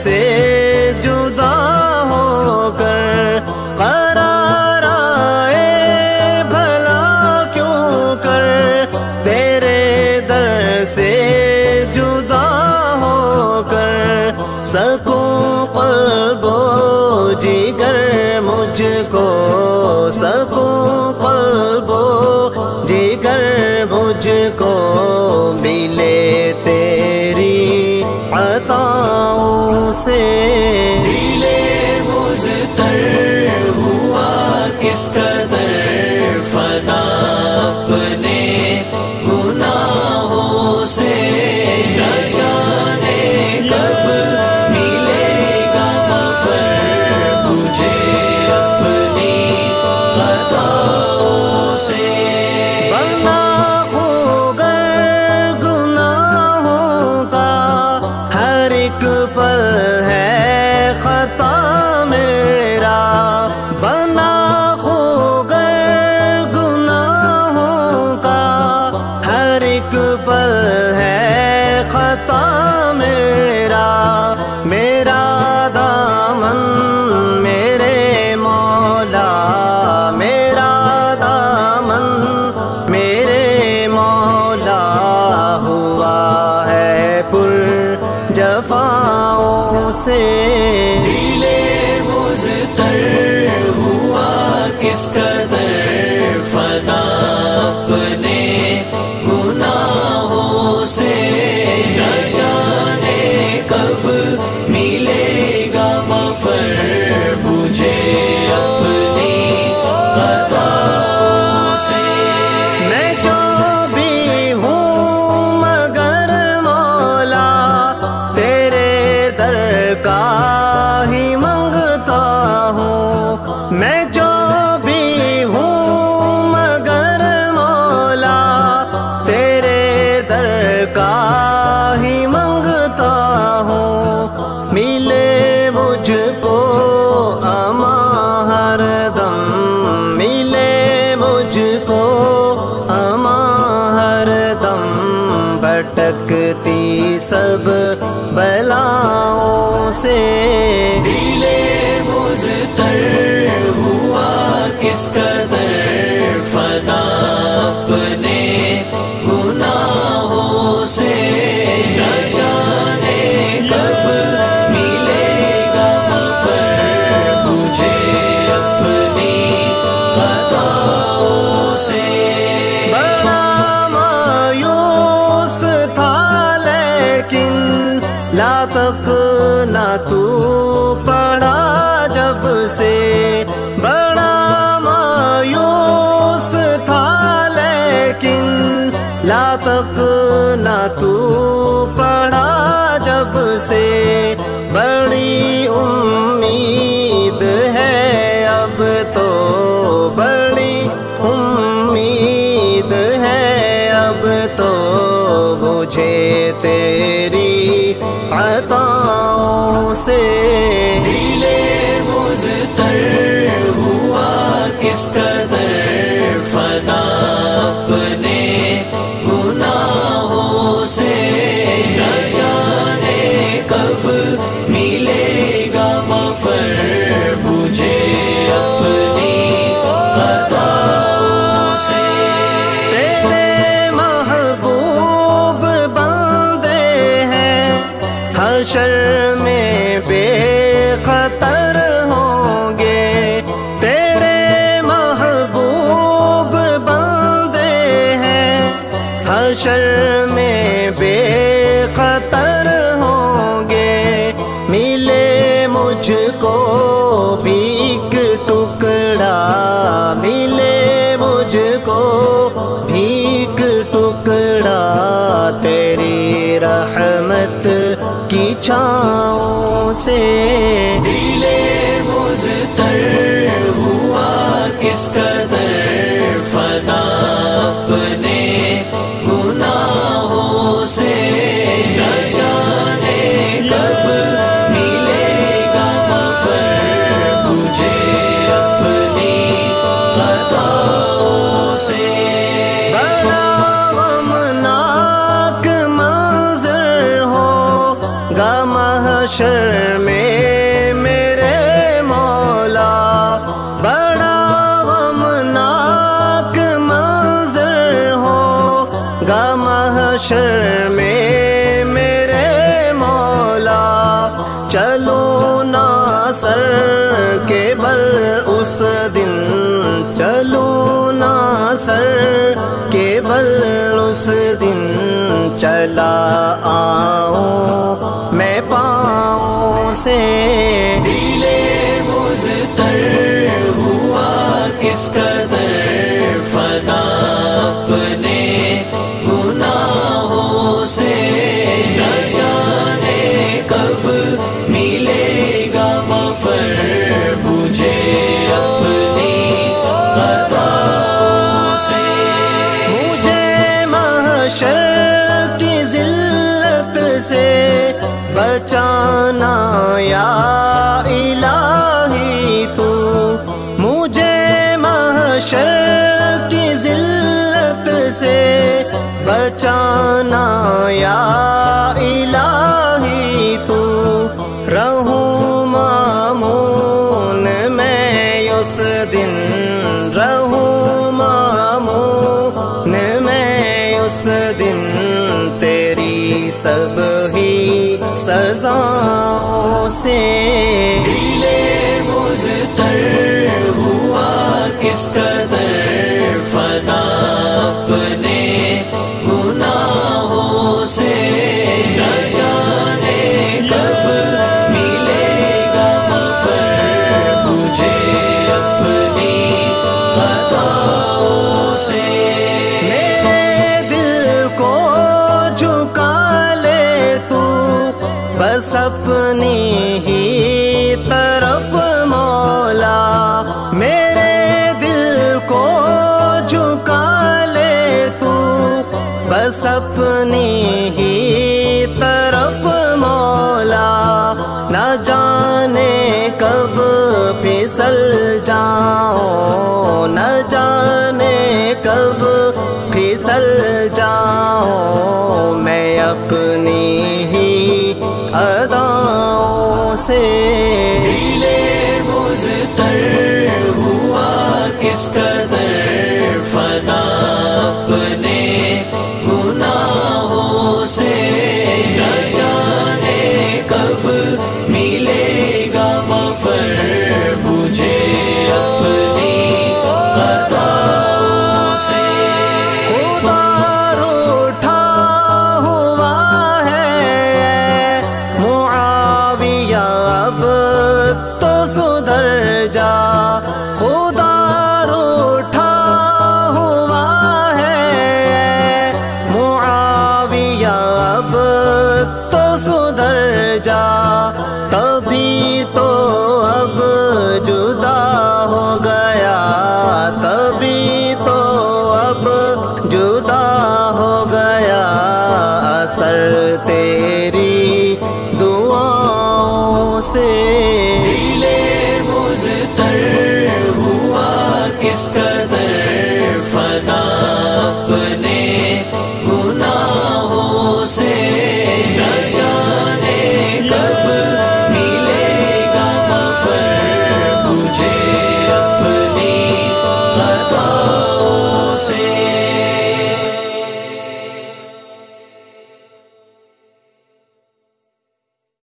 سے جدا ہو کر قرار آئے بھلا کیوں کر، تیرے در سے جدا ہو کر سکوں قلب و جگر مجھ کو، سکوں قلب و جگر مجھ کو، ملے تیری عطاؤں سے دل مضطر ہوا کس قدر فنا اپنے گناہوں سے، نہ جانے کب ملے گا مغفر مجھے اپنی خطاؤں سے۔ بنا خوگر گناہوں کا ہر ایک پل ہے خطا میرا، بنا خوگر گناہوں کا ہر ایک پل ہے خطا میرا، میرا دامن میرے مولا، میرا دامن میرے مولا ہوا ہے پر جفاؤں سے، دل مضطر ہوا کس قدر فنا اپنے گناہوں سے، نہ جانے کب ملے گا مغفر مجھے اپنی خطاؤں سے۔ میں جو بھی ہوں مگر مولا تیرے در کا ہی منگتا ہوں، میں جو بھی ہوں مگر مولا تیرے در کا ہی منگتا ہوں، ملے مجھ کو اما ہر دم، ملے مجھ کو اما ہر دم، بھٹکتی سب بلاؤں سے، دل مضطر ہوا کس قدر فنا اپنے گناہوں سے، نہ جانے کب ملے گا مغفر مجھے اپنی خطاؤں سے۔ بڑا مایوس تھا لیکن لا تک نہ تو پڑا جب سے، بڑا مایوس تھا لیکن لا تک نہ تو پڑا جب سے، بڑی امید ہے اب تو، بڑی امید ہے اب تو مجھے تیری عطاؤں سے، دل مضطر ہوا کس قدر فنا اپنے گناہوں سے، نہ جانے کب ملے گا مغفر مجھے اپنی خطاؤں سے۔ تیرے محبوب بندے ہیں حشر میں بے خطر ہوں گے، تیرے محبوب بندے ہیں حشر میں بے خطر ہوں گے، ملے مجھ کو بھی ایک ٹکڑا، ملے مجھ کو بھی ایک ٹکڑا تیری رحمت کی چھاؤں سے، دل مضطر ہوا کس قدر فنا اپنے گناہوں سے، نہ جانے کب ملے گا مغفر مجھے اپنی خطاؤں سے۔ بڑا غمناک منظر ہوگا محشر گا محشر میں میرے مولا، چلوں نہ سر کے بل اس دن، چلوں نہ سر کے بل اس دن، چلا آؤں میں پاؤں سے۔ دل مضطر ہوا کس قدر فنا اپنے گناہوں سے، نہ جانے کب ملے گا مغفر مجھے اپنی خطاؤں سے۔ مجھے محشر کی ذلت سے بچانا یا الہی تو، مجھے محشر کی ذلت سے بچانا یا الہی تو، رہوں مامون میں اس دن، رہوں مامون میں اس دن، تیری سب ہی سزاؤں سے۔ دل مضطر ہوا کس قدر فنا اپنے گناہوں سے، نہ جانے کب ملے گا مغفر مجھے اپنی خطاؤں سے۔ میرے دل کو جھکا لے تو بس اپنی ہی طرف مولا، میرے دل کو جھکا لے تو بس اپنی ہی طرف مولا، نہ جانے کب پھسل جاؤں، نہ جانے کب پھسل جاؤں میں اپنی ہی اداؤں سے۔ دل مضطر ہوا کس قدر فنا اپنے گناہوں سے، نہ جانے کب ملے گا مغفر مجھے اپنی خطاؤں سے۔ خدا روٹھا ہوا ہے معاویہ، اب تو سدھر جا، خدا روٹھا ہوا ہے معاویہ، اب تو سدھر جا، تبھی تو اب جدا ہو گیا، تبھی تو اب جدا ہو گیا، اثر تیری دعاؤں سے۔ دل مضطر ہوا کس کا